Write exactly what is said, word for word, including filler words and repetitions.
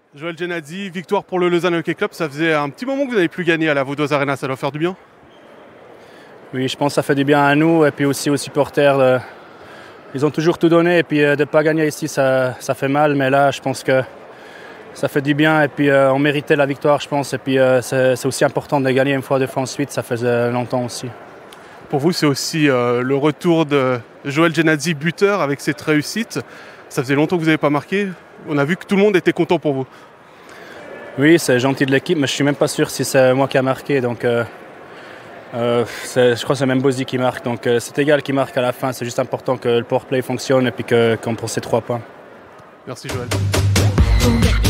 Joël Genadzi, victoire pour le Lausanne Hockey Club. Ça faisait un petit moment que vous n'avez plus gagné à la Vaudoise Arena. Ça doit faire du bien? Oui, je pense que ça fait du bien à nous et puis aussi aux supporters. De... Ils ont toujours tout donné et puis de ne pas gagner ici, ça, ça fait mal. Mais là, je pense que ça fait du bien et puis euh, on méritait la victoire, je pense. Et puis euh, c'est, c'est aussi important de gagner une fois, deux fois ensuite. Ça faisait longtemps aussi. Pour vous, c'est aussi euh, le retour de Joël Genadzi, buteur, avec cette réussite. Ça faisait longtemps que vous n'avez pas marqué. On a vu que tout le monde était content pour vous. Oui, c'est gentil de l'équipe, mais je ne suis même pas sûr si c'est moi qui a marqué. Donc, euh, euh, c'est, je crois que c'est même Bozy qui marque. Donc, euh, c'est égal qui marque à la fin. C'est juste important que le powerplay fonctionne et puis que, qu'on prend ces trois points. Merci Joël.